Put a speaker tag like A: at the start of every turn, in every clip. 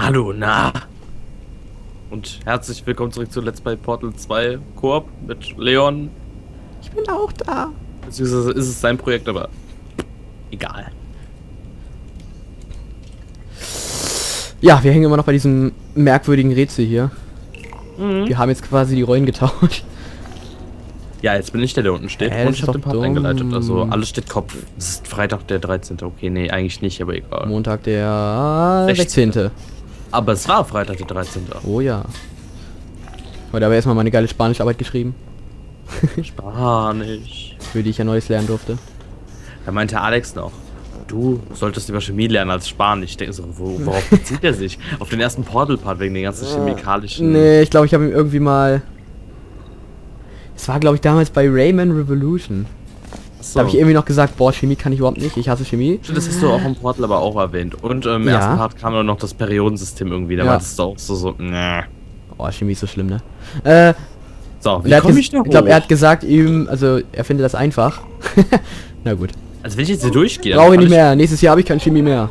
A: Hallo, na? Und herzlich willkommen zurück zu Let's Play Portal 2 Koop mit Leon.
B: Ich bin auch da.
A: Beziehungsweise ist es sein Projekt, aber egal.
B: Ja, wir hängen immer noch bei diesem merkwürdigen Rätsel hier.
A: Mhm.
B: Wir haben jetzt quasi die Rollen getauscht.
A: Ja, jetzt bin ich der unten steht und
B: das
A: ich
B: ist
A: habe den
B: doch
A: Part
B: dumm.
A: eingeleitet. Also alles steht Kopf. Es ist Freitag der 13. Okay, nee, eigentlich nicht, aber egal.
B: Montag der
A: 16..
B: 16.
A: Aber es war Freitag der 13.
B: Oh ja. Heute habe ich erstmal meine geile Spanischarbeit geschrieben,
A: Spanisch.
B: für die ich ja Neues lernen durfte.
A: Da meinte Alex noch, du solltest lieber Chemie lernen als Spanisch. Ich denke so, worauf bezieht er sich? Auf den ersten Portal-Part wegen den ganzen chemikalischen...
B: Nee, ich glaube, ich habe ihm irgendwie mal... Es war, glaube ich, damals bei Rayman Revolution.
A: So.
B: Da habe ich irgendwie noch gesagt, boah, Chemie kann ich überhaupt nicht, ich hasse Chemie.
A: Das hast du auch im Portal aber auch erwähnt. Und im
B: Ja.
A: ersten Part kam dann noch das Periodensystem irgendwie. Da
B: Ja.
A: meintest du auch so, nee.
B: Oh, Chemie ist so schlimm, ne?
A: So, wie
B: Er hat
A: komme ich da hoch?
B: ich glaube, er hat gesagt, ihm, also er findet das einfach. Na gut.
A: Also wenn ich jetzt hier durchgehe...
B: Brauche ich
A: dann
B: nicht
A: kann
B: mehr. Nächstes Jahr habe ich keine Chemie mehr.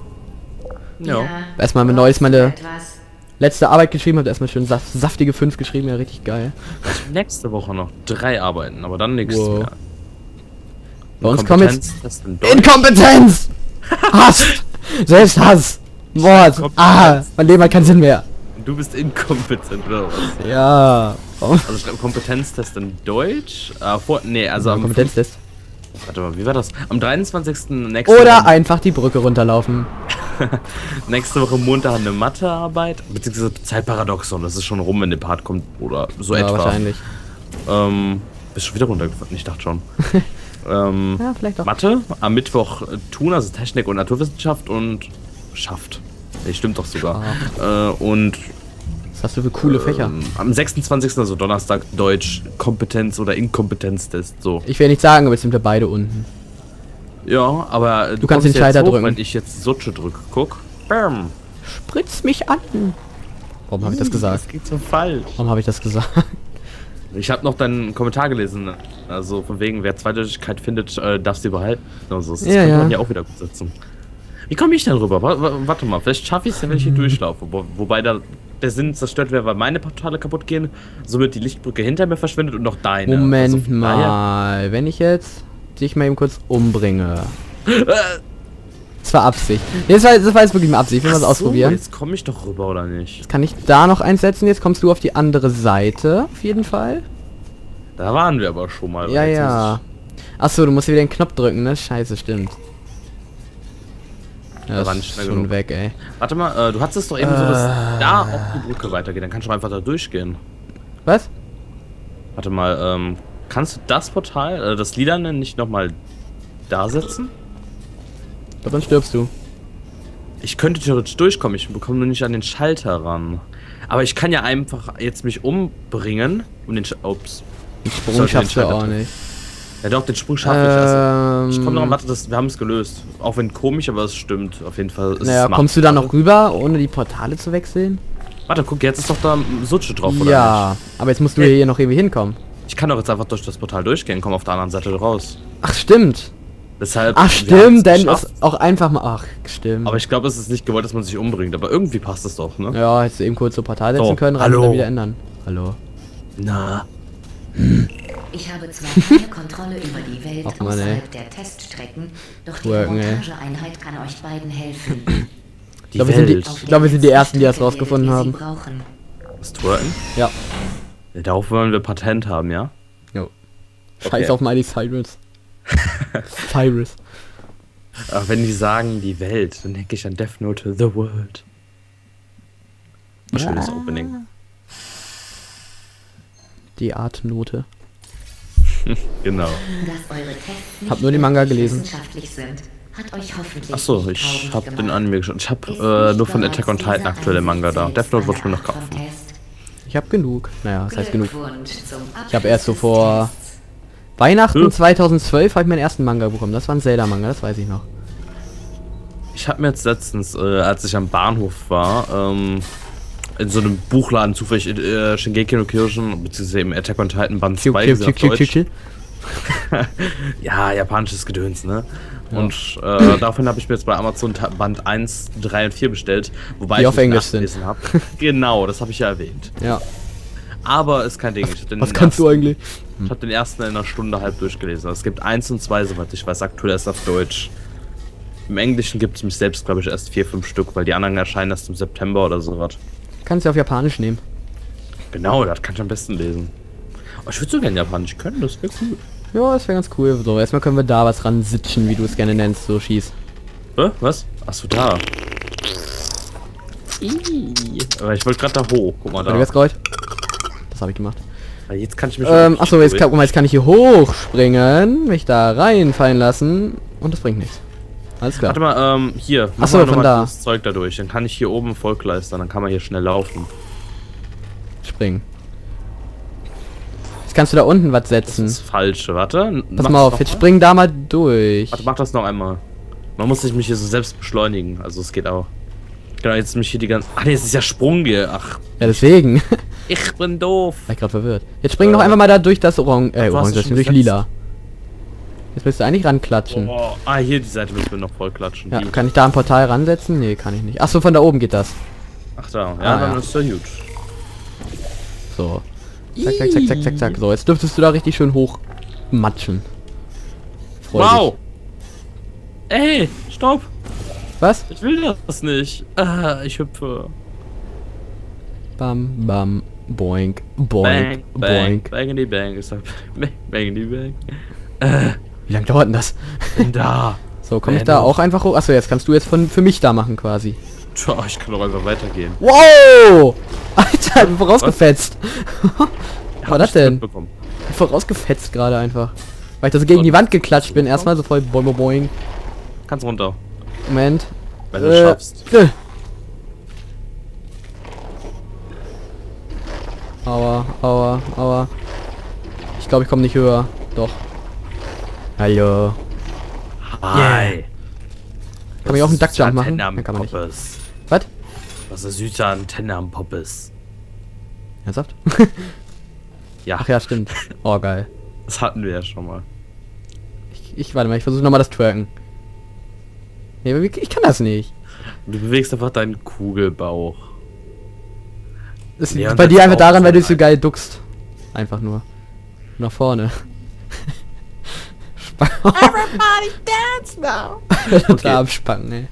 A: Ja.
B: Erstmal mein neues, meine letzte Arbeit geschrieben, habe erstmal schön saftige 5 geschrieben, ja, richtig geil.
A: Ich nächste Woche noch 3 Arbeiten, aber dann nichts
B: Wow.
A: mehr.
B: Bei uns kommen jetzt
A: Kompetenztest in Deutsch.
B: Inkompetenz! Hass! Selbsthass! Mord! Ah! Mein Leben hat keinen Sinn mehr.
A: Du bist inkompetent, oder was?
B: Ja.
A: Also schreib Kompetenztest in Deutsch. Nee, also am...
B: Kompetenztest.
A: Warte mal, wie war das? Am 23. nächste
B: Oder
A: Woche,
B: einfach die Brücke runterlaufen.
A: nächste Woche Montag eine Mathearbeit, beziehungsweise Zeitparadoxon, das ist schon rum, wenn der Part kommt, oder so
B: Ja,
A: etwa.
B: wahrscheinlich.
A: Bist schon wieder runtergefallen? Ich dachte schon.
B: Ja, vielleicht auch.
A: Mathe, am Mittwoch tun, also Technik und Naturwissenschaft und schafft. Nee, stimmt doch sogar. Und
B: Was hast du für coole Fächer?
A: am 26., also Donnerstag, Deutsch, Kompetenz- oder Inkompetenztest, so.
B: Ich will nicht sagen, aber jetzt sind wir beide unten.
A: Ja, aber
B: Du kannst den
A: kommst
B: Schalter
A: jetzt hoch,
B: drücken.
A: wenn ich jetzt Sutsche drücke. Guck. Bam.
B: Spritz mich an! Warum habe ich das gesagt?
A: Das geht so falsch.
B: Warum habe ich das gesagt?
A: Ich habe noch deinen Kommentar gelesen. Also von wegen, wer Zweideutigkeit findet, darf sie behalten. Also das
B: Ja,
A: könnte
B: ja.
A: man ja auch wieder gut setzen. Wie komme ich denn rüber? Warte mal, vielleicht schaffe ich es ja, wenn ich hier durchlaufe. Wobei da der Sinn zerstört wäre, weil meine Portale kaputt gehen, somit die Lichtbrücke hinter mir verschwindet und noch deine.
B: Moment
A: Also von daher-
B: mal. Wenn ich jetzt dich mal eben kurz umbringe. Das war Absicht. Nee, das war jetzt wirklich mal Absicht. Ich will was
A: Ach so,
B: ausprobieren.
A: jetzt komme ich doch rüber, oder nicht?
B: Kann ich da noch einsetzen? Jetzt kommst du auf die andere Seite. Auf jeden Fall.
A: Da waren wir aber schon mal.
B: Ja,
A: Jetzt
B: ja. Achso, du musst wieder den Knopf drücken, ne? Scheiße, stimmt. Ja,
A: war
B: das
A: nicht
B: ist
A: schnell
B: schon
A: genug.
B: weg, ey.
A: Warte mal, du hattest doch eben so, dass da auf die Brücke weitergeht. Dann kannst du einfach da durchgehen.
B: Was?
A: Warte mal, kannst du das Portal, das Lilane, nicht nochmal da setzen?
B: Ich glaube, dann stirbst du.
A: Ich könnte theoretisch durchkommen, ich bekomme nur nicht an den Schalter ran. Aber ich kann ja einfach jetzt mich umbringen und den ups.
B: Den Sprung
A: Sollte den
B: schaffst du
A: Schalter
B: auch
A: drücken.
B: nicht.
A: Ja doch, den Sprung schaffe ich. Also, ich komme noch, warte, wir haben es gelöst. Auch wenn komisch, aber es stimmt. Auf jeden Fall. Ist
B: Naja,
A: es
B: kommst du da
A: machbar.
B: noch rüber, ohne die Portale zu wechseln?
A: Warte, guck, jetzt ist doch da Sutsche drauf, oder nicht?
B: Ja, aber jetzt musst du hier noch irgendwie hinkommen.
A: Ich kann doch jetzt einfach durch das Portal durchgehen, komm auf der anderen Seite raus.
B: Ach, stimmt.
A: Deshalb.
B: Ach,
A: wir haben's
B: stimmt, denn
A: geschafft.
B: ist auch einfach mal... Ach, stimmt.
A: Aber ich glaube, es ist nicht gewollt, dass man sich umbringt. Aber irgendwie passt es doch, ne?
B: Ja, hättest du eben kurz so Portal setzen
A: So,
B: können,
A: hallo.
B: und dann wieder ändern. Hallo.
A: Na.
C: Ich habe zwar keine Kontrolle über die Welt
B: Ach Mann, ey.
C: außerhalb der Teststrecken, doch die
B: Twerken, ey.
C: Montageeinheit kann euch beiden helfen.
A: Die
B: glaube, wir sind
A: Welt.
B: Ich glaube, wir sind die Ersten, die das rausgefunden haben.
C: Brauchen.
A: Das Twerken?
B: Ja.
A: Ja, darauf wollen wir Patent haben, ja?
B: Jo. Scheiß
A: Okay.
B: auf Miley Cyrus. Cyrus.
A: Ach, wenn die sagen, die Welt, dann denke ich an Death Note The World. Ein schönes Opening.
B: Die Artnote.
A: Genau.
C: Dass eure Tests
B: Hab nur den Manga
C: wirklich
B: gelesen.
C: wissenschaftlich sind, hat euch hoffentlich
A: Achso,
C: nicht
A: ich
C: traurig
A: habe den
C: gemacht.
A: Anime geschaut. Ich
C: Ist
A: habe
C: nicht
A: nur von
C: bereits
A: Attack on Titan
C: dieser
A: aktuelle Manga da.
C: Einsatz
A: Death Note wollte ich mir
C: eine
A: noch
C: Art
A: kaufen.
C: von Test?
B: Ich habe genug. Naja, das heißt genug.
C: Glückwunsch zum
B: Ich habe erst so
C: Abschluss
B: vor
C: des Tests.
B: Weihnachten 2012 habe ich meinen ersten Manga bekommen. Das war ein Zelda-Manga, das weiß ich noch.
A: Ich habe mir jetzt letztens, als ich am Bahnhof war, in so einem Buchladen zufällig Shingeki no Kyojin, beziehungsweise eben Attack on Titan Band 2 gesehen auf Deutsch. Ja, japanisches Gedöns, ne?
B: Ja.
A: Und daraufhin habe ich mir jetzt bei Amazon Band 1, 3 und 4 bestellt, wobei
B: Die
A: ich
B: auf
A: nicht
B: Englisch sind.
A: nachgelesen habe. Genau, das habe ich ja erwähnt.
B: Ja.
A: Aber ist kein Ding. Ich hab den
B: Was kannst du eigentlich?
A: Ich habe den ersten in einer Stunde halb durchgelesen. Es gibt 1 und 2, soweit ich weiß, aktuell erst auf Deutsch. Im Englischen gibt es mich selbst, glaube ich, erst 4, 5 Stück, weil die anderen erscheinen erst im September oder sowas.
B: Kannst du auf Japanisch nehmen.
A: Genau, das kann ich am besten lesen. Oh, ich würde so gerne Japanisch können, das wäre cool.
B: Ja, das wäre ganz cool. So, erstmal können wir da was ran sitchen, wie du es gerne nennst, so schieß.
A: Hä? Was? Achso, da. Aber ich wollte gerade da hoch. Guck mal
B: Warte,
A: da.
B: jetzt geholt? Das habe ich gemacht.
A: Weil jetzt kann ich mich
B: Achso, jetzt guck mal, jetzt kann ich hier hochspringen, mich da reinfallen lassen und das bringt nichts. Alles klar.
A: Warte mal, hier.
B: Ach so,
A: mach mal
B: von
A: noch mal
B: da.
A: das Zeug da durch. Dann kann ich hier oben Vollkleistern, dann kann man hier schnell laufen.
B: Springen. Jetzt kannst du da unten was
A: Das
B: setzen.
A: ist falsch, warte.
B: Pass
A: Mach
B: mal
A: das
B: auf,
A: noch
B: jetzt
A: mal.
B: spring da mal durch.
A: Warte, mach das noch einmal. Man muss sich mich hier so selbst beschleunigen, also es geht auch. Genau, jetzt mich hier die ganze... Ach nee, es ist ja Sprung hier. Ach,
B: Ja, deswegen.
A: ich bin doof.
B: War ich gerade verwirrt. Jetzt spring doch einfach mal da durch das Orange,
A: hast du
B: Orange,
A: schon
B: durch
A: gesetzt?
B: Lila. Jetzt müsst ihr eigentlich ranklatschen.
A: Oh. Ah, hier die Seite müssen wir noch voll klatschen.
B: Ja,
A: Die-
B: kann ich da ein Portal ransetzen? Nee, kann ich nicht. Achso, von da oben geht das.
A: Ach da, ja,
B: Ah,
A: dann
B: ja.
A: ist ja gut.
B: So. Zack, zack, zack, zack, zack, zack. So, jetzt dürftest du da richtig schön hoch matschen. Freu
A: Wow! Ey, stopp!
B: dich. Was?
A: Ich will das nicht. Ah, ich hüpfe.
B: Bam, bam, boink,
A: Bang,
B: boink,
A: bang,
B: boink.
A: bang in die bang. Ich sag, bang, bang in die bang.
B: Wie lange dauert denn das?
A: Bin da.
B: So, komme ich
A: Bang
B: da
A: auf.
B: auch einfach hoch? Achso, jetzt kannst du jetzt für mich da machen quasi.
A: Tja, ich kann doch einfach weitergehen.
B: Wow! Alter, ich bin vorausgefetzt. Was war das denn?
A: Mitbekommen.
B: Ich bin vorausgefetzt gerade einfach. Weil ich da so gegen die Wand geklatscht bin. Erstmal so voll boing, boing, boing.
A: Kannst runter,
B: Moment.
A: wenn du es schaffst.
B: Aua, aua, aua. Ich glaube, ich komme nicht höher. Doch. Hallo.
A: Hi.
B: Kann man hier auch einen Duckjump machen?
A: Antenne am
B: Ja, kann man nicht.
A: Poppes.
B: Was?
A: Was ist süße Antenne am Poppes?
B: Ernsthaft?
A: Ja,
B: Ach ja, stimmt. Oh, geil.
A: das hatten wir ja schon mal.
B: Ich warte mal, ich versuche nochmal das Twerken. Nee, aber ich kann das nicht.
A: Du bewegst einfach deinen Kugelbauch.
B: Das
A: Ja,
B: liegt
A: und
B: bei
A: das
B: dir
A: ist
B: einfach
A: auch
B: daran, weil du
A: so
B: so geil duckst. Einfach nur. Nach vorne.
C: Everybody dance now.
B: Okay. Abspannen, ey.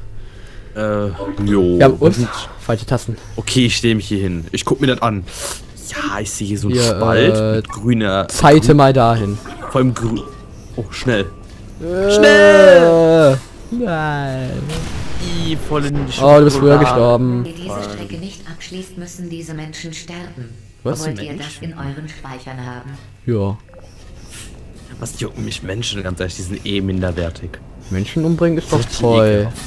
A: Jo.
B: Ja, ups. Falsche Tasten.
A: Okay, ich stehe mich hier hin. Ich guck mir das an. Ja, ich sehe hier so einen
B: Hier,
A: Spalt mit grüner...
B: Zeite mal dahin.
A: Vor allem grün. Oh, schnell.
B: Schnell! Nein.
A: Ih, voll in die
B: Oh, du bist früher
A: Schokolade.
B: gestorben.
C: Wenn ihr diese Strecke nicht abschließt, müssen diese Menschen sterben.
B: Was?
C: Wollt ihr das
A: Menschen?
C: in euren Speichern haben?
B: Ja.
A: Was jucken mich Menschen, ganz ehrlich, die sind eh minderwertig.
B: Menschen umbringen ist doch
A: Richtig
B: toll.
A: ekelhaft.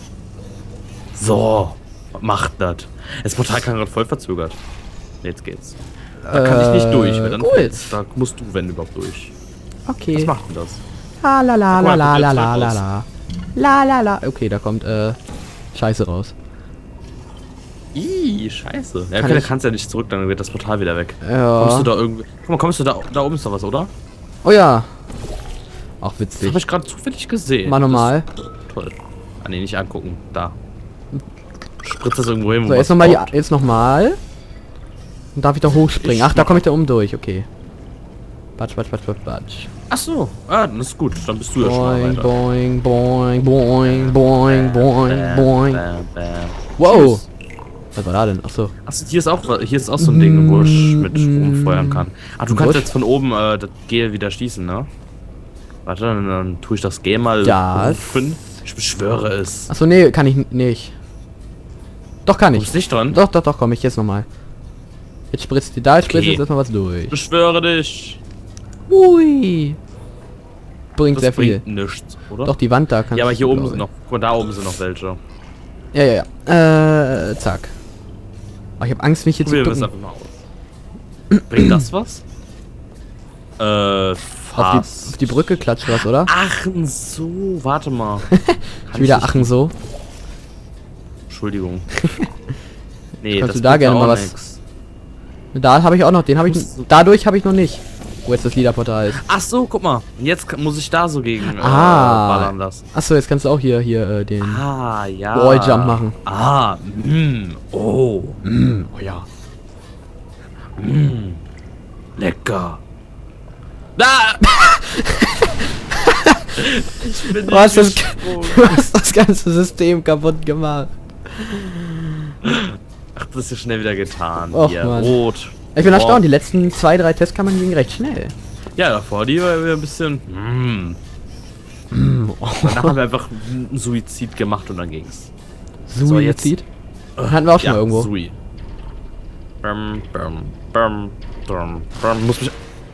A: So, was macht das? Das Portal kann gerade voll verzögert. Jetzt geht's. Da kann ich nicht durch, weil dann
B: gut.
A: fällt's. Da musst du, wenn überhaupt, durch.
B: Okay.
A: Was macht denn das?
B: La la la
A: Guck
B: la
A: mal,
B: la
A: kommt
B: la
A: jetzt
B: la
A: raus.
B: la. La la la. Okay, da kommt Scheiße raus.
A: Ih, scheiße. Ja,
B: Kann
A: okay, da
B: ich-
A: kannst du ja nicht zurück, dann wird das Portal wieder weg.
B: Ja.
A: Kommst du da irgendwie... Guck mal, kommst du da oben ist doch was, oder?
B: Oh ja. Auch
A: Das
B: witzig.
A: habe ich gerade zufällig gesehen.
B: Mal normal.
A: Das ist toll. Ah ne, nicht angucken. Da. Spritzt das irgendwo hin, wo
B: So, jetzt
A: was
B: nochmal
A: poppt.
B: jetzt nochmal. Dann darf ich da hochspringen. Ach, da komme ich da oben durch. Okay. Batsch, batsch, batsch, batsch, batsch.
A: Ach so. Ah, dann ist gut. Dann bist du ja schon mal
B: Boing,
A: weiter.
B: boing, boing, boing, boing, boing, boing.
A: Bam, bam.
B: Wow.
A: Tschüss.
B: Was war da denn? Achso.
A: Achso, hier ist auch so ein Ding, wo ich mit rumfeuern kann. Ah, du kannst
B: Busch?
A: jetzt von oben das G wieder schließen, ne? Warte, dann tue ich das G mal
B: Das-
A: rufen. Ich beschwöre es.
B: Achso, nee, kann ich nicht. Doch, kann
A: Du
B: ich.
A: bist nicht dran?
B: Doch, doch, doch, komm ich jetzt nochmal. Jetzt spritzt die da, spritzt
A: Okay.
B: jetzt erstmal was durch.
A: Beschwöre dich.
B: Ui. Bringt sehr
A: Das
B: viel.
A: bringt nichts, oder?
B: Doch, die Wand da kann
A: Ja, aber
B: ich,
A: hier oben
B: glaub
A: sind
B: ich.
A: noch, guck mal, da oben sind noch welche.
B: Ja, ja, ja. Zack. Oh, ich habe Angst, mich hier zu
A: Probieren wir es
B: ducken.
A: einfach mal aus. Bringt das was?
B: Auf
A: Fast.
B: die Brücke klatscht was, oder?
A: Ach so, warte mal.
B: Ich wieder achen so.
A: Entschuldigung. Nee,
B: Kannst
A: das
B: du da
A: bringt
B: gerne
A: auch
B: mal was-
A: nix.
B: Da habe ich auch noch, den habe ich.
A: Musst du-
B: Dadurch habe ich noch nicht. Wo jetzt das Liederportal ist.
A: Ach so, guck mal. Jetzt muss ich da so gegen ballern lassen.
B: Achso, jetzt kannst du auch hier den
A: Ja.
B: Walljump machen.
A: Oh.
B: Oh ja.
A: Lecker. Ah! Ich bin
B: Du hast,
A: nicht
B: du hast das ganze System kaputt gemacht.
A: Ach, das ist ja schnell wieder getan.
B: Och,
A: Hier,
B: Mann.
A: rot.
B: Ich bin erstaunt, die letzten 2, 3 Testkammern gingen recht schnell.
A: Ja, davor, die war wieder ein bisschen... Danach haben wir einfach einen Suizid gemacht und dann ging's.
B: Suizid? Hatten wir auch schon mal irgendwo.
A: Sui. Muss mich...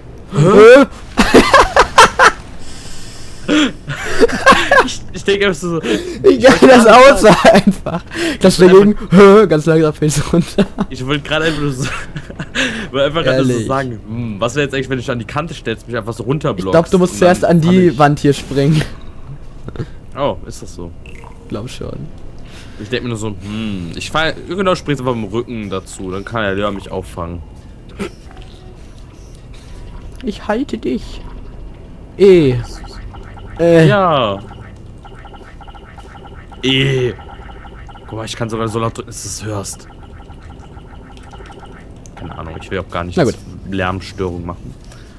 A: ich denke einfach so...
B: Wie geil das aussah einfach. Das dagegen, ganz langsam fällt es runter.
A: Ich wollte gerade einfach nur so... wollte einfach gerade so sagen, was wäre jetzt eigentlich, wenn du dich an die Kante stellst, mich einfach so runterblockst?
B: Ich glaube, du musst zuerst an die Wand hier springen.
A: Oh, ist das so?
B: Glaub schon.
A: Ich denke mir nur so, ich fahre, genau, springst einfach mit dem Rücken dazu, dann kann der Lehrer mich auffangen.
B: Ich halte dich.
A: Ja. Guck mal, ich kann sogar so laut drücken, dass du es hörst. Keine Ahnung, ich will auch gar nicht Lärmstörung machen.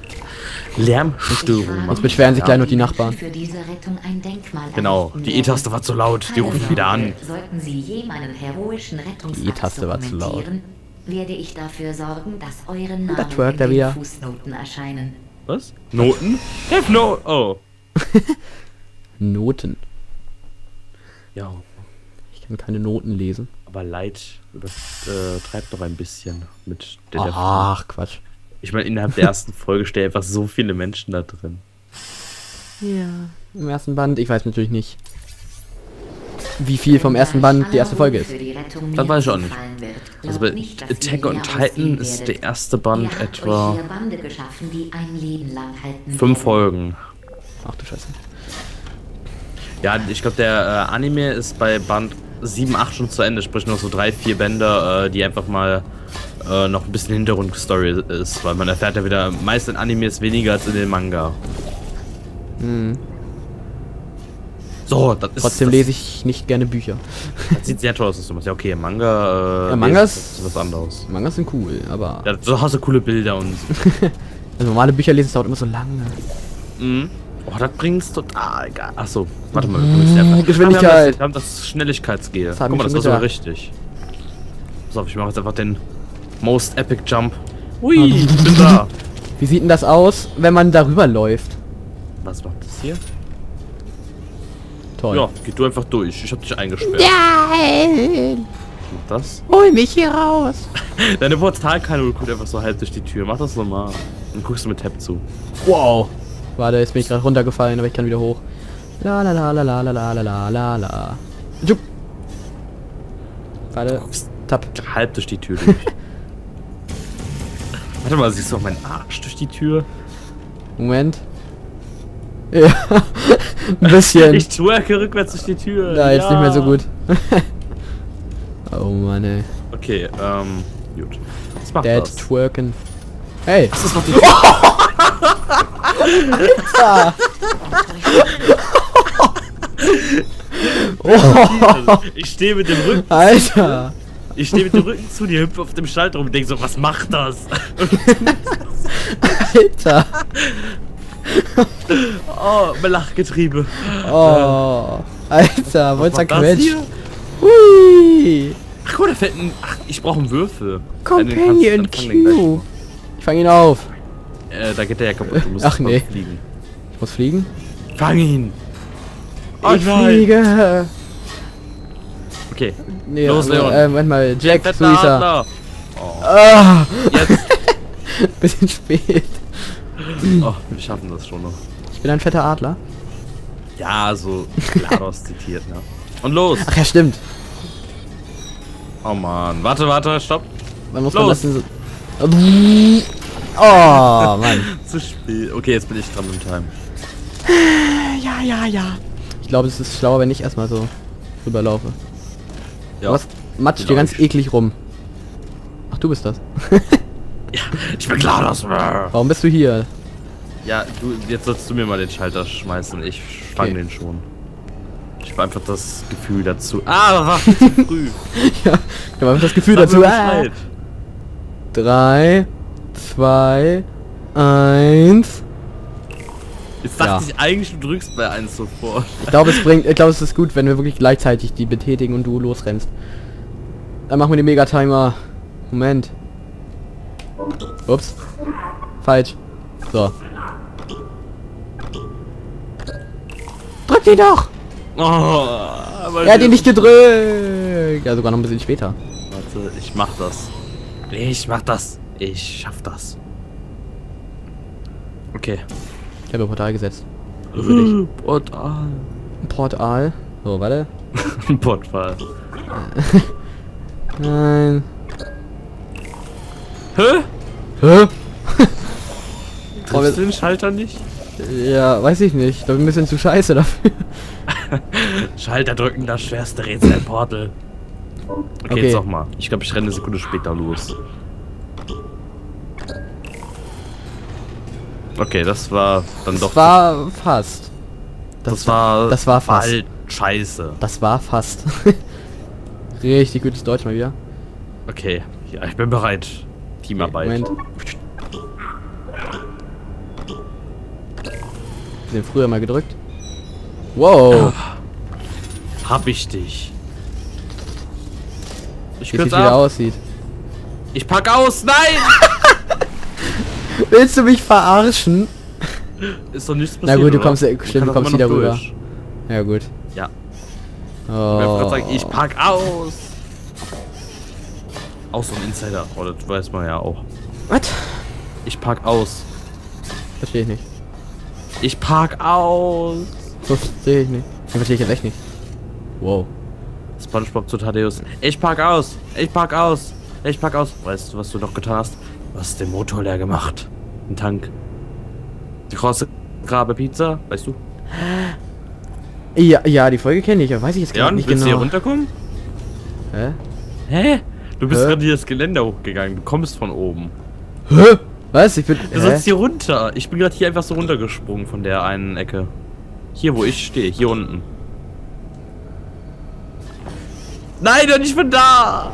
B: Sonst beschweren sich gleich noch die Nachbarn.
C: Für diese Rettung ein Denkmal
A: Genau, die E-Taste war zu laut, die rufen wieder an.
C: Sollten Sie je meinen heroischen
B: Die E-Taste war zu laut.
C: werde ich dafür sorgen, dass eure Namen
B: Da twerkt
C: in
B: er
C: den
B: wieder.
C: Fußnoten erscheinen.
A: Was? Noten? Death Note! Oh.
B: Noten.
A: Ja,
B: Ich kann keine Noten lesen.
A: aber Leid treibt noch ein bisschen mit der
B: Ach, Quatsch.
A: Ich meine, innerhalb der ersten Folge stehen einfach so viele Menschen da drin.
B: Ja. Im ersten Band, ich weiß natürlich nicht, wie viel vom ersten Band die erste Folge ist.
A: Das weiß ich auch nicht. Also bei Attack on Titan ist der erste Band etwa 5 Folgen.
B: Ach du Scheiße.
A: Ja, ich glaube, der Anime ist bei Band 7, 8 schon zu Ende, sprich noch so 3, 4 Bände, die einfach mal noch ein bisschen Hintergrundstory ist, weil man erfährt ja wieder meist in Animes weniger als in den Manga. So, das ist...
B: Trotzdem lese ich nicht gerne Bücher.
A: Das sieht sehr toll aus, ja okay, Manga,
B: Ja, Mangas
A: ist was anderes.
B: Mangas sind cool, aber
A: Ja, so hast du coole Bilder und so.
B: also normale Bücher lesen dauert immer so lange.
A: Oh, das bringt's total geil. Achso, warte mal, wir müssen einfach...
B: Geschwindigkeit.
A: Wir haben das Schnelligkeitsgel.
B: Das hab
A: Guck mal,
B: ich
A: das
B: schon
A: war sogar
B: gedacht.
A: richtig. Pass auf, ich mache jetzt einfach den Most Epic Jump. Ui, ich bin da.
B: Wie sieht denn das aus, wenn man darüber läuft?
A: Was macht das hier?
B: Toll.
A: Ja, geh du einfach durch. Ich hab dich eingesperrt.
B: Nein!
A: Was das?
B: Hol mich hier raus!
A: Deine Portalkanone guckt einfach so halb durch die Tür. Mach das nochmal. Dann guckst du mit Tab zu.
B: Wow! Warte, jetzt bin ich gerade runtergefallen, aber ich kann wieder hoch. La la la la la la la la la la. Jupp. Warte.
A: Guckst
B: Tab.
A: halb durch die Tür durch. Warte mal, siehst du auch meinen Arsch durch die Tür?
B: Moment. Ja. Ein bisschen.
A: Ich twerke rückwärts durch die Tür.
B: Da, jetzt nicht mehr so gut. Oh Mann, ey.
A: Okay, gut. Was macht
B: Dead
A: das?
B: twerken. Hey!
A: Das ist noch die
B: Ah. Oh,
A: Ich stehe mit dem Rücken.
B: Alter!
A: Ich stehe mit dem Rücken zu dir, hüpfe auf dem Schalter rum und denk so, was macht das?
B: Alter!
A: Oh, mein Lachgetriebe.
B: Oh! Alter, wollt's
A: Was war das
B: zerquetscht?
A: hier?
B: Hui!
A: Ach guck, da fällt ein... Ach, ich brauche einen Würfel.
B: Companion Cube! Ich fang ihn auf!
A: Da geht der ja kaputt. Du musst
B: Ach, nee.
A: fliegen.
B: Ich muss fliegen?
A: Fang ihn!
B: Ich fliege!
A: Okay.
B: Nee,
A: Los,
B: also,
A: Leon.
B: Moment mal, Jack
A: Fetter
B: Suisa.
A: Adler.
B: Ah!
A: Jetzt.
B: Bisschen spät.
A: Oh, wir schaffen das schon noch.
B: Ich bin ein fetter Adler.
A: Ja, so GLaDOS zitiert, ne? Und los!
B: Ach ja, stimmt.
A: Oh Mann. Warte, stopp.
B: Man muss
A: Los.
B: man lassen so... Oh, Mann.
A: Zu spät. Okay, jetzt bin ich dran im Time.
B: Ja. Ich glaube, es ist schlauer, wenn ich erstmal so rüberlaufe.
A: Ja.
B: Was matscht hier
A: Glaub
B: ganz
A: ich.
B: eklig rum? Ach, du bist das.
A: Ja, ich bin GLaDOS.
B: Warum bist du hier?
A: Ja, jetzt sollst du mir mal den Schalter schmeißen. Ich fang
B: Okay.
A: den schon. Ich habe einfach das Gefühl dazu. Ah, war viel zu früh.
B: Ja, ich habe einfach das Gefühl
A: Sag
B: dazu.
A: mir Bescheid.
B: 3, 2, 1.
A: Jetzt dachte
B: Ja.
A: ich eigentlich, du drückst bei 1 sofort.
B: Ich glaube, es ist gut, wenn wir wirklich gleichzeitig die betätigen und du losrennst. Dann machen wir den Mega-Timer. Moment. Ups. Falsch. So. Drück ihn doch!
A: Oh, aber
B: Er hat ihn nicht gedrückt! Ja, sogar noch ein bisschen später.
A: Warte, ich mach das. Ich mach das. Ich schaff das. Okay.
B: Ich habe ein Portal gesetzt. So für dich.
A: Portal.
B: Ein Portal. So, warte.
A: Ein Portal.
B: Nein.
A: Hä?
B: Hä?
A: Triffst du den Schalter nicht?
B: Ja, weiß ich nicht. Ich glaube, ein bisschen zu scheiße dafür.
A: Schalter drücken, das schwerste Rätsel im Portal. Okay,
B: Okay.
A: jetzt noch mal. Ich glaube, ich renne eine Sekunde später los. Okay, das war dann doch.
B: Das war fast.
A: Das war
B: fast.
A: halt scheiße.
B: Das war fast. Richtig gutes Deutsch mal wieder.
A: Okay, ja, ich bin bereit. Teamarbeit.
B: Moment. Den früher mal gedrückt. Wow.
A: Hab ich dich. Ich
B: Wie es
A: kürze
B: wieder
A: ab.
B: aussieht.
A: Ich pack aus. Nein!
B: Willst du mich verarschen?
A: Ist doch nichts
B: Na
A: passiert.
B: gut, du
A: oder?
B: kommst,
A: Man
B: stimmt,
A: kann
B: du
A: doch
B: kommst
A: immer
B: wieder
A: noch
B: rüber.
A: durch.
B: Ja gut.
A: Ja. Ich wollte
B: Oh.
A: gerade sagen, ich pack aus. Auch so ein Insider. Oh, das weiß man ja auch.
B: Was?
A: Ich pack aus.
B: Verstehe ich nicht.
A: Ich pack aus.
B: Verstehe ich nicht. Den verstehe ich jetzt echt nicht. Wow.
A: SpongeBob zu Thaddeus. Ich pack aus. Ich pack aus. Ich pack aus. Weißt du, was du noch getan hast? Du hast den Motor leer gemacht. Den Tank. Die große Grabe Pizza. Weißt du?
B: Ja, ja, die Folge kenne ich, aber weiß ich jetzt
A: Ja,
B: gerade
A: und
B: nicht
A: willst du hier
B: genau.
A: runterkommen?
B: Hä?
A: Hä? Du bist
B: Hä?
A: gerade hier das Geländer hochgegangen. Du kommst von oben.
B: Hä? Was? Ich bin.
A: Du sollst hier runter. Ich bin gerade hier einfach so runtergesprungen von der einen Ecke. Hier, wo ich stehe. Hier unten. Nein, doch nicht von da!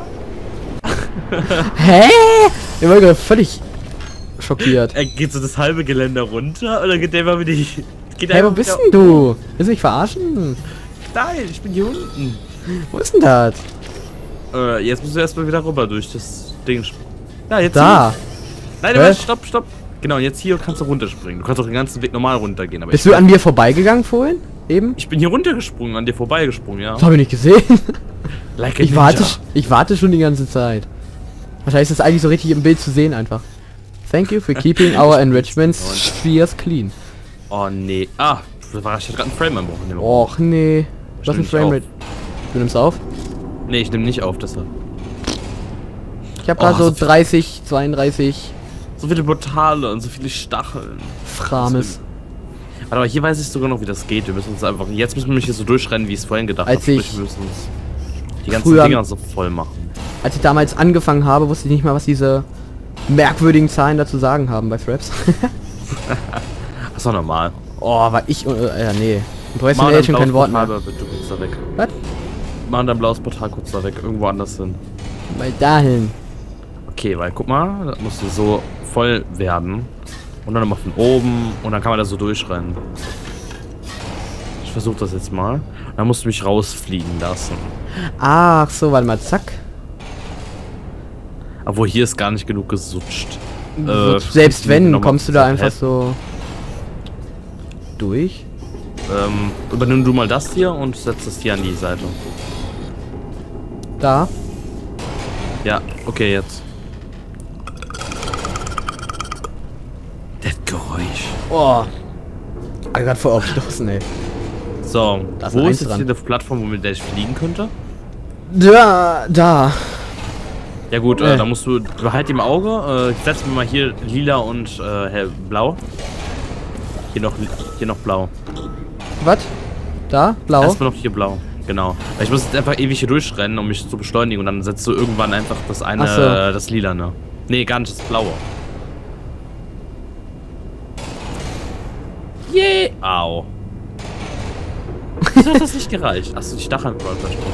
B: Hä? Ich war gerade völlig schockiert.
A: Er geht so das halbe Geländer runter oder geht der immer wieder. Geht
B: Hey, wo
A: einfach
B: bist
A: wieder-
B: denn du? Willst du mich verarschen?
A: Nein, ich bin hier unten.
B: Wo ist denn das?
A: Jetzt musst du erstmal wieder rüber durch das Ding. Ja, jetzt
B: Da.
A: hier. Nein,
B: Hä?
A: warte, stopp, stopp. Genau, und jetzt hier kannst du runterspringen. Du kannst auch den ganzen Weg normal runtergehen. Aber
B: Bist
A: ich,
B: du an mir vorbeigegangen vorhin? Eben?
A: ich bin hier runtergesprungen, an dir vorbeigesprungen, ja.
B: Das habe ich nicht gesehen.
A: Like a
B: Ich
A: Ninja.
B: warte schon die ganze Zeit. Wahrscheinlich ist das eigentlich so richtig im Bild zu sehen einfach. Thank you for keeping our enrichment spheres clean.
A: Oh nee. Ah, da war ich gerade ein Frame am Wochenende.
B: Och nee. Was ein
A: nicht
B: Framerate. Du nimmst auf?
A: Nee, ich nehme nicht auf, deshalb.
B: Ich habe gerade
A: Oh,
B: so
A: so viel-
B: 30, 32
A: So viele Portale und so viele Stacheln.
B: Frames.
A: Warte, aber hier weiß ich sogar noch, wie das geht. Wir müssen uns einfach. Jetzt müssen wir nämlich hier so durchrennen, wie ich es vorhin gedacht
B: Als
A: habe.
B: ich
A: Wir müssen uns die ganzen
B: früher-
A: Dinger so voll machen.
B: Als ich damals angefangen habe, wusste ich nicht mal, was diese merkwürdigen Zahlen dazu sagen haben bei Fraps.
A: Das ist doch normal.
B: Oh, war ich... ja, nee. Du weißt
A: Mach
B: mir
A: dein
B: jetzt schon kein
A: blaues
B: Wort mehr.
A: Portal bitte kurz da weg.
B: Was?
A: Mach dein blaues Portal kurz da weg. Irgendwo anders hin.
B: Weil dahin.
A: Okay, weil guck mal, das musst du so voll werden. Und dann nochmal von oben. Und dann kann man da so durchrennen. Ich versuche das jetzt mal. Dann musst du mich rausfliegen lassen.
B: Ach so, warte mal, zack.
A: Obwohl hier ist gar nicht genug gesutscht.
B: Selbst wenn,
A: nochmal
B: kommst du da
A: so
B: einfach
A: Head.
B: so durch.
A: Übernimm du mal das hier und setz das hier an die Seite.
B: Da.
A: Ja, okay, jetzt. Das Geräusch.
B: Oh. Ich gerade voll aufgestoßen, ey.
A: So,
B: Da ist
A: wo
B: ein
A: ist
B: Eins
A: jetzt
B: dran.
A: hier eine Plattform, mit der ich fliegen könnte?
B: Da.
A: Ja gut,
B: Nee.
A: da musst du, behalt im Auge, setz mir mal hier lila und blau. Hier noch blau.
B: Was? Da? Blau?
A: Erstmal noch hier blau, genau. Weil ich muss jetzt einfach ewig hier durchrennen, um mich zu beschleunigen und dann setzt du irgendwann einfach das eine,
B: Ach so.
A: das lila, ne? Nee, gar nicht, das blaue. Yeah! Au. Wieso hat das nicht gereicht? Achso, die Stacheln waren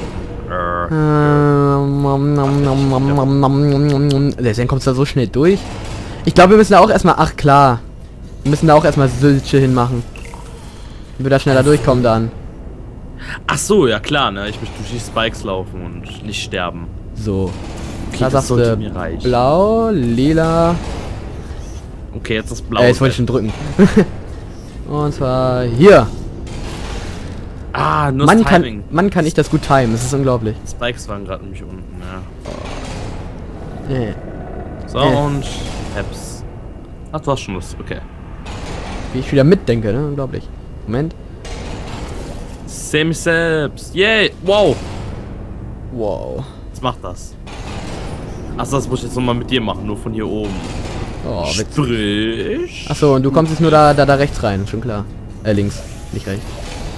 A: versprochen.
B: Deswegen kommst du da so schnell durch. Ich glaube, wir müssen da auch erstmal... Ach klar. Wir müssen da auch erstmal Sülche hinmachen. Wenn wir da schneller durchkommen dann.
A: Ach so, ja klar, ne? Ich möchte durch die Spikes laufen und nicht sterben.
B: So.
A: Okay,
B: Da
A: das
B: sagst
A: sollte
B: du
A: mir reichen.
B: blau, lila...
A: Okay, jetzt das Blau.
B: Jetzt wollte ich schon drücken. Und zwar hier.
A: Ah, nur das Timing.
B: Man kann nicht das gut timen, es ist unglaublich.
A: Spikes waren gerade nämlich unten, ja.
B: Nee.
A: So, und Apps. Ach, du hast schon Lust, okay.
B: Wie ich wieder mitdenke, ne? Unglaublich. Moment.
A: Semi selbst. Yay! Wow!
B: Wow.
A: Was macht das? Achso, das muss ich jetzt nochmal mit dir machen, nur von hier oben.
B: Oh,
A: Sprich.
B: achso, und du kommst jetzt nur da rechts rein, schon klar. Links, nicht rechts.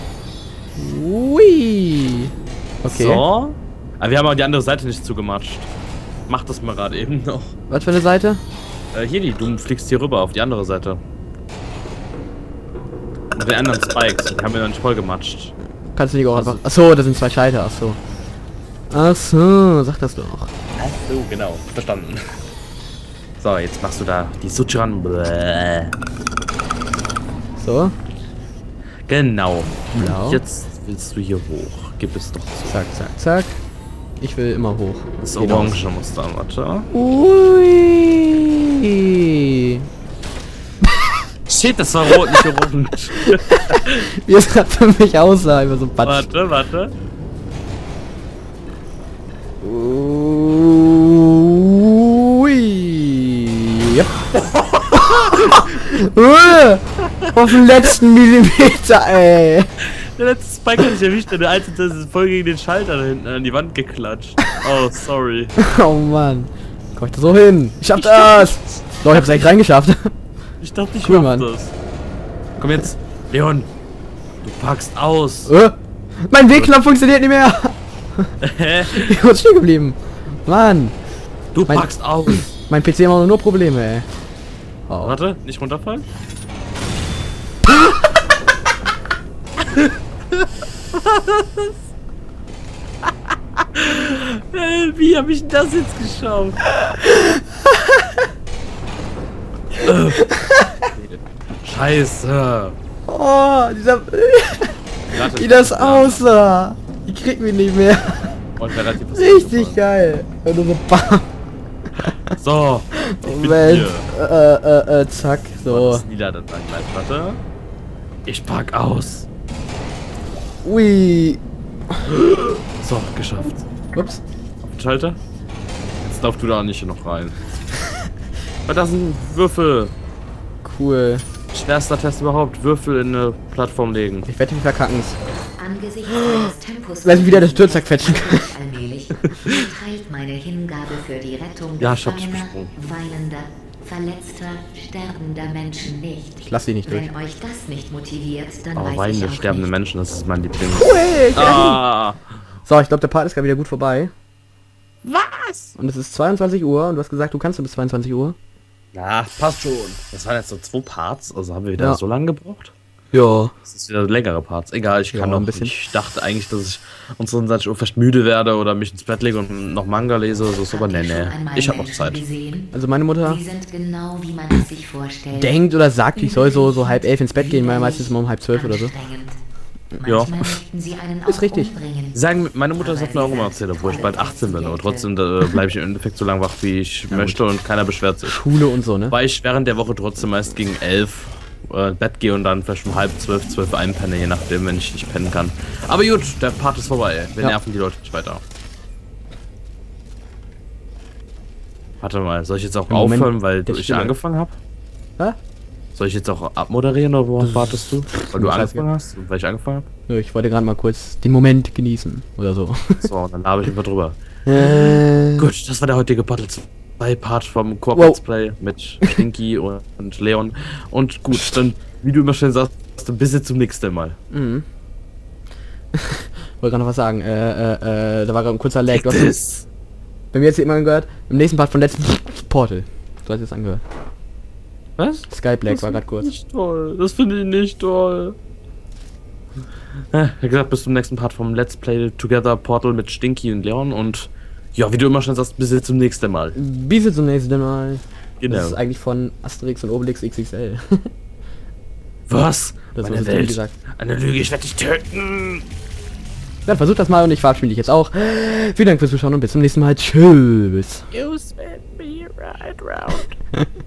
B: Ui. Okay.
A: So. Aber wir haben auch die andere Seite nicht zugematscht. Mach das mal gerade eben noch.
B: Was für eine Seite?
A: Hier, du fliegst hier rüber auf die andere Seite. Und den anderen Spikes, die haben wir noch nicht voll gematscht.
B: Kannst du nicht auch einfach... Achso, das sind zwei Schalter, achso. Achso, sag das doch.
A: Ach so, genau. Verstanden. So, jetzt machst du da die Suche ran. Bläh.
B: So.
A: Genau.
B: Blau.
A: Jetzt willst du hier hoch. Gib es doch zu.
B: Zack, zack, zack. Ich will immer hoch.
A: Das
B: Geht
A: orange Muster, warte.
B: Ui.
A: Shit, das war rot, nicht orange.
B: Wie es gerade für mich aussah, über so ein Batsch.
A: Warte.
B: Ui. Ja. Auf den letzten Millimeter, ey.
A: Der letzte Spike hat sich erwischt, der alte ist voll gegen den Schalter da hinten an die Wand geklatscht. Oh, sorry.
B: Oh Mann. Komm ich da so hin? Ich schaff das! Doch, ich hab's echt reingeschafft.
A: Ich dachte, ich
B: Cool,
A: mach
B: Mann.
A: das. Komm jetzt, Leon. Du packst aus.
B: Mein W-Knopf funktioniert nicht mehr.
A: Hä?
B: Ich bin stehen geblieben. Mann.
A: Du
B: Mein-
A: packst aus.
B: Mein PC macht nur Probleme, ey. Oh.
A: Warte, nicht runterfallen? Wie hab ich denn das jetzt geschafft? Scheiße.
B: Oh, dieser...
A: Warte,
B: Wie das aussah. Ich krieg mich nicht mehr.
A: Und relativ was
B: Richtig
A: aufgefallen.
B: geil. Und nur so bam.
A: So, ich bin
B: Moment.
A: hier.
B: Zack.
A: So.
B: So.
A: Das Lila dann gleich, warte. Ich pack aus.
B: Ui.
A: So, geschafft.
B: Ups.
A: Auf den Schalter. Jetzt darfst du da nicht noch rein. Aber das sind Würfel.
B: Cool.
A: Schwerster Test überhaupt. Würfel in eine Plattform legen.
B: Ich wette, wir verkacken es.
C: Angesichts meines Tempos
B: Lass mich wieder das Tür zerquetschen können.
C: allmählich teilt meine Hingabe für die Rettung
A: Ja, ich hab's
C: gefangener,
A: besprochen.
C: weinender, verletzter, sterbender Menschen nicht.
B: Ich lass sie nicht durch.
C: Wenn euch das nicht motiviert, dann
A: Aber
C: weiß ich
A: weinende,
C: auch
A: sterbende
C: nicht.
A: Menschen, das ist mein Liebling.
B: Cool.
A: Ah,
B: So, ich glaube, der Part ist gerade wieder gut vorbei.
A: was?
B: Und es ist 22 Uhr und du hast gesagt, du kannst bis 22 Uhr.
A: Na, passt schon. Das waren jetzt so 2 Parts, also haben wir wieder
B: Ja.
A: so lange gebraucht.
B: Ja.
A: Das ist wieder längere Parts. Egal, ich
B: Ja,
A: kann noch
B: ein
A: ein
B: bisschen.
A: bisschen. Ich dachte eigentlich, dass ich um 20 Uhr fast müde werde oder mich ins Bett lege und noch Manga lese oder so, aber
C: Habt ihr
A: nee.
C: schon einmal
A: Ich habe noch
C: Menschen
A: Zeit.
C: gesehen?
B: Also meine Mutter
C: Sie sind genau wie man es sich vorstellt.
B: denkt oder sagt, ich soll so 10:30 ins Bett gehen, weil meistens immer um 11:30 oder so.
C: Anstrengend.
A: Ja.
C: Manchmal möchten sie einen
B: Ist
C: auch
B: richtig.
C: umbringen.
A: Die sagen, meine Mutter sagt mir auch immer erzählt, obwohl ich bald 18 bin, aber trotzdem bleibe ich im Endeffekt so lange wach, wie ich möchte und keiner beschwert sich.
B: Schule und so, ne?
A: Weil ich während der Woche trotzdem meist gegen 11 ins Bett gehe und dann vielleicht um halb 12, 12 einpenne, je nachdem, wenn ich nicht pennen kann. Aber gut, der Part ist vorbei. Wir
B: Ja.
A: nerven die Leute nicht weiter. Warte mal, soll ich jetzt auch
B: Im Moment
A: aufhören, weil
B: der
A: ich
B: Stille.
A: angefangen habe?
B: Hä?
A: Soll ich jetzt auch abmoderieren oder worauf wartest du? Weil du
B: Scheiße.
A: angefangen hast und weil ich angefangen habe?
B: Nö, ich wollte gerade mal kurz den Moment genießen oder so.
A: So, und dann laber ich einfach drüber.
B: Gut.
A: Gut, das war der heutige Battle 2 Part vom Coop
B: Wow.
A: Let's Play mit Stinky und Leon. Und gut, dann, wie du immer schön sagst, dann bis jetzt zum nächsten Mal.
B: Mhm. Wollte gerade noch was sagen. Da war gerade ein kurzer Lag. Du hast
A: Das.
B: bei mir jetzt jemand gehört. Im nächsten Part von letzten Portal. Du hast jetzt angehört.
A: Was?
B: Sky Black
A: Das
B: war gerade
A: finde
B: kurz.
A: ich nicht toll. Das finde ich nicht toll. Wie gesagt, bis zum nächsten Part vom Let's Play Together Portal mit Stinky und Leon und ja, wie du immer schon sagst, bis jetzt zum nächsten Mal.
B: Bis zum nächsten Mal.
A: Genau.
B: Das ist eigentlich von Asterix und Obelix XXL.
A: Was?
B: Das
A: Meine
B: wurde
A: Welt.
B: gesagt.
A: Eine Lüge, ich werde dich töten.
B: Dann versucht das mal und ich verabschiede dich jetzt auch. Vielen Dank fürs Zuschauen und bis zum nächsten Mal. Tschüss.
A: You spin me right round.